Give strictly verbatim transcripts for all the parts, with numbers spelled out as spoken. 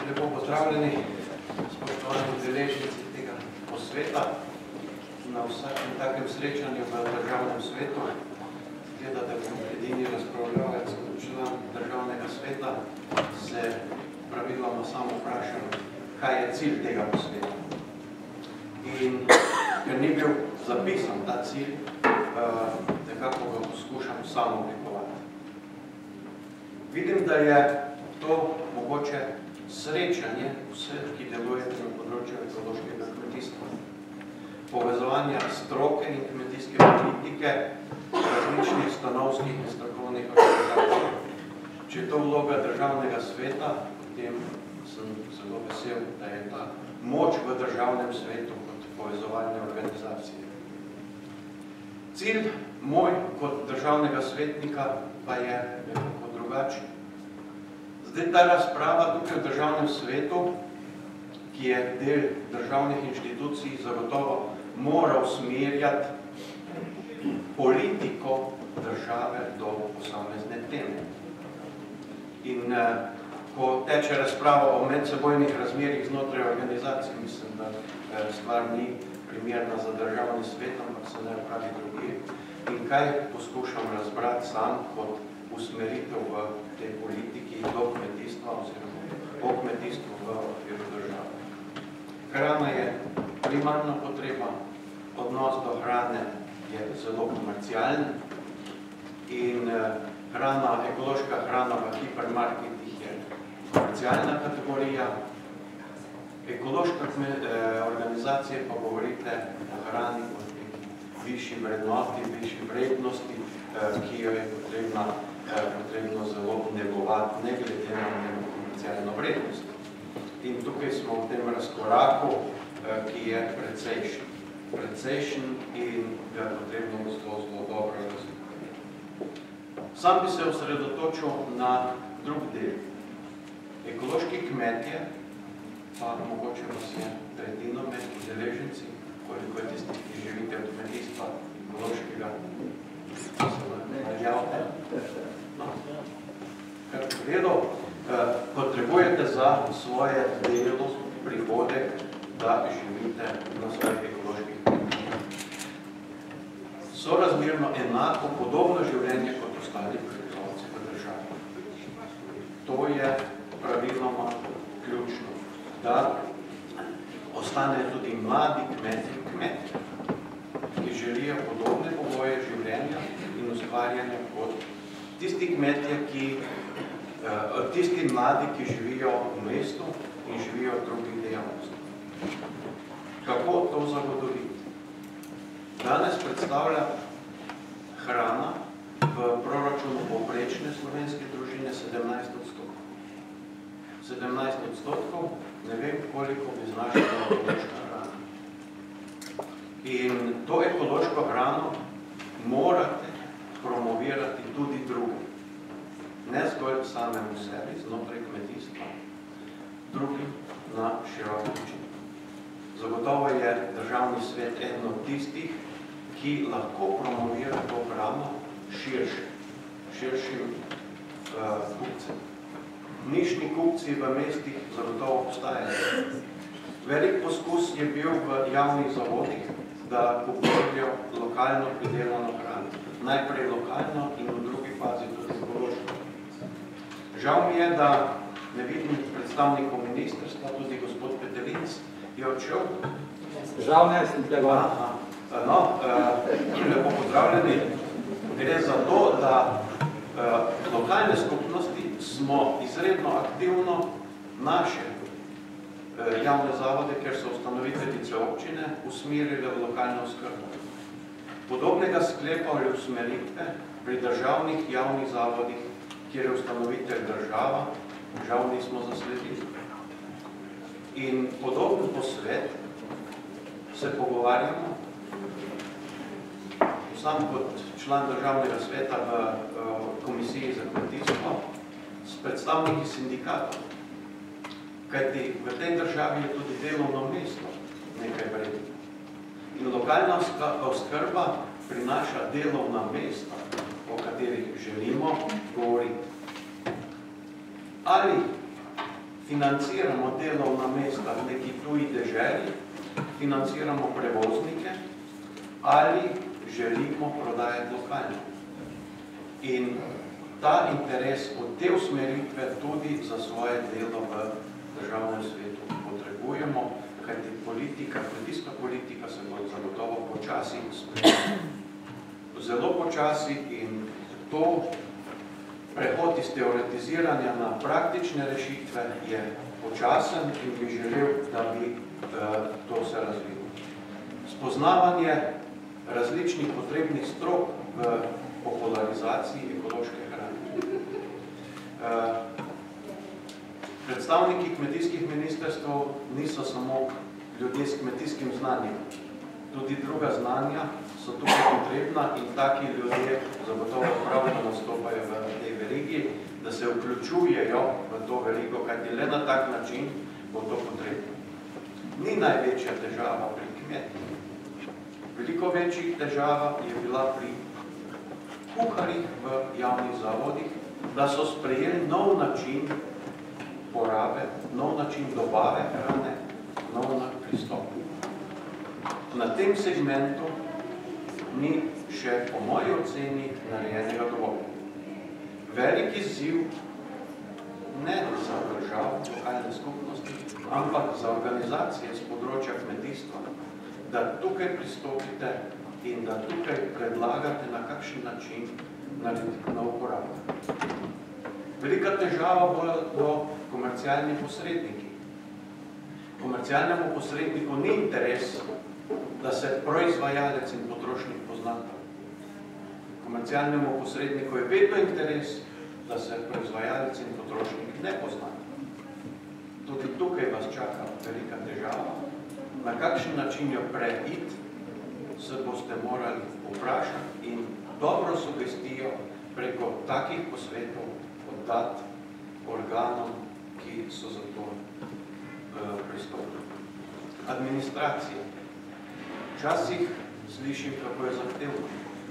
Lepo pozdravljeni, spoštovani udeleženci tega posveta. Na vsakem takem srečanju v državnem svetu, gleda, da bom edini razpravljavec član državnega sveta, se praviloma samo vprašam, kaj je cilj tega posveta. In ker ni bil zapisan ta cilj, nekako ga poskušam samo oblikovati. Vidim, da je to mogoče srečanje vseh, ki delujete na področju ekološkega kmetijstva. Povezovanja stroke in kmetijske politike različnih stanovskih in strokovnih organizacij. Če je to vloga državnega sveta, potem sem zelo vesel, da je ta moč v državnem svetu kot povezovalne organizacije. Cilj moj kot državnega svetnika pa je nekako drugačen. Zdaj ta razprava tukaj v državnem svetu, ki je del državnih inštitucij, zagotovo mora usmerjati politiko države do posamezne teme. In eh, ko teče razprava o medsebojnih razmerjih znotraj organizacij, mislim, da eh, stvar ni primerna za državni svet, ampak se ne pravi drugi. In kaj poskušam razbrati sam kot usmeritev v tej politiki do kmetijstva oziroma o kmetijstvu v okviru države. Hrana je primarna potreba, odnos do hrane je zelo komercialen in hrana, ekološka hrana v hipermarketih je komercialna kategorija. Ekološka organizacije pa govorite o hrani kot višji vrednoti, višji vrednosti, ki jo je potrebna potrebno zelo negovati, ne glede na njeno komercialno vrednost. In tukaj smo v tem razkoraku, ki je precejšen. Precejšen in ga potrebno zelo, zelo dobro razumeti. Sam bi se osredotočil na drug del. Ekološki kmetje, pa mogoče vas je tretjino med udeleženci, koliko je tistih, ki živite od kmetijstva ekološkega, No, kar pogledal, potrebujete za svoje delo prihodek, da živite na svojih ekoloških kmetijah. Sorazmerno enako, podobno življenje kot ostali prebivalci v državi. To je praviloma ključno, da ostane tudi mladi kmetje kmetje, ki želijo podobne pogoje življenja in ustvarjanja kot tisti kmetje, ki, tisti mladi, ki živijo v mestu in živijo v drugih dejavnostih. Kako to zagotoviti? Danes predstavlja hrana v proračunu povprečne slovenske družine sedemnajst odstotkov. sedemnajst odstotkov, ne vem, koliko bi znašala ekološka hrana. In to ekološko hrano morate promovirati tudi druge. Ne zgolj samemu sebi, znotraj kmetijstva, drugim na širok način. Zagotovo je državni svet eden od tistih, ki lahko promovira to hrano širše, širšim uh, kupcem. Nišni kupci v mestih zagotovo obstajajo. Velik poskus je bil v javnih zavodih, da kupujejo lokalno pridelano hrano. Najprej lokalno in v drugi fazi tudi ekološko. Žal mi je, da ne vidim predstavnikov ministrstva, tudi gospod Petelinc je odšel. Žal ne, sem tega. No, lepo pozdravljeni. Gre za to, da lokalne skupnosti smo izredno aktivno naše javne zavode, ker so ustanoviteljice občine, usmerili v lokalno oskrbo. Podobnega sklepa ali usmeritve pri državnih javnih zavodih, kjer je ustanovitelj država, žal nismo zasledili. In podoben posvet se pogovarjamo, sam kot član državnega sveta v komisiji za kmetijstvo, s predstavniki sindikatov. Kajti v tej državi je tudi delovno mesto nekaj vredno. In lokalna oskrba prinaša delovna mesta, o katerih želimo govoriti. Ali financiramo delovna mesta v neki tuji deželi, financiramo prevoznike ali želimo prodajati lokalno. In ta interes od te usmeritve tudi za svoje delo v državnem svetu potrebujemo, kajti politika, kmetijska politika se bo zagotovo počasi spremenila. Zelo počasi in to prehod iz teoretiziranja na praktične rešitve je počasen in bi želel, da bi to se razvilo. Spoznavanje različnih potrebnih strok v popularizaciji ekološke hrane. Predstavniki kmetijskih ministrstv niso samo ljudje s kmetijskim znanjem. Tudi druga znanja so tukaj potrebna in taki ljudje zagotovo pravilno nastopajo v tej verigi, da se vključujejo v to verigo, kajti le na tak način bo to potrebno. Ni največja težava pri kmetih. Veliko večjih težava je bila pri kuharjih v javnih zavodih, da so sprejeli nov način porabe, nov način dobave hrane, nov pristop. Na tem segmentu ni še, po moji oceni, narejenega dovolj. Velik izziv ne za državo, lokalne skupnosti, ampak za organizacije z področja kmetijstva, da tukaj pristopite in da tukaj predlagate, na kakšen način narediti nov korak. Velika težava bodo komercialni posredniki. Komercialnemu posredniku ni interes, da se proizvajalec in potrošnik poznata. Komercialnemu posredniku je vedno interes, da se proizvajalec in potrošnik ne poznata. Tudi tukaj vas čaka velika težava. Na kakšen način jo preiti, se boste morali vprašati in dobro sugestijo preko takih posvetov oddati organom, ki so za to pristopili. Administracija. Včasih slišim, kako je zahtevno.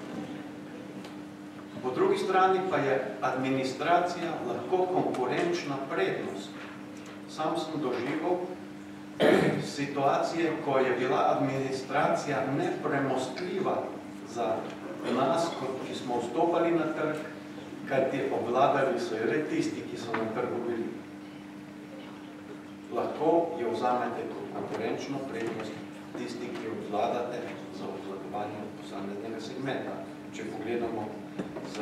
Po drugi strani pa je administracija lahko konkurenčna prednost. Sam sem doživel situacije, ko je bila administracija nepremostljiva za nas, ki smo vstopali na trg, kajti obvladali so jo le tisti, ki so na trgu bili. Lahko jo vzamete kot konkurenčno prednost tisti, ki obvladate za obvladovanje posameznega segmenta, če pogledamo z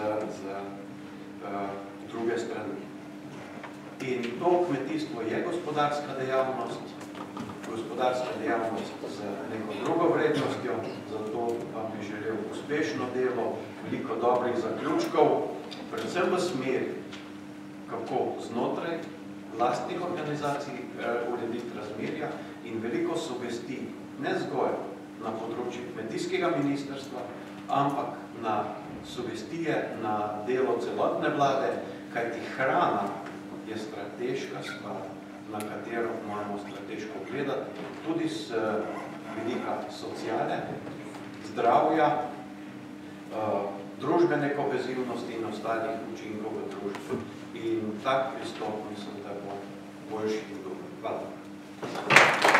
druge strani. In to kmetijstvo je gospodarska dejavnost, gospodarska dejavnost z neko drugo vrednostjo, zato vam bi želel uspešno delo, veliko dobrih zaključkov, predvsem v smeri, kako znotraj lastnih organizacij urediti razmerja in veliko sugestij, ne zgolj na področju kmetijskega ministrstva, ampak na sugestije na delo celotne vlade, kajti hrana je strateška stvar, na katero moramo strateško gledati, tudi z vidika sociale, zdravja, družbene kohezivnosti in ostalih učinkov v družbi. In tak pristop mislim, da bo boljši in dober. Hvala.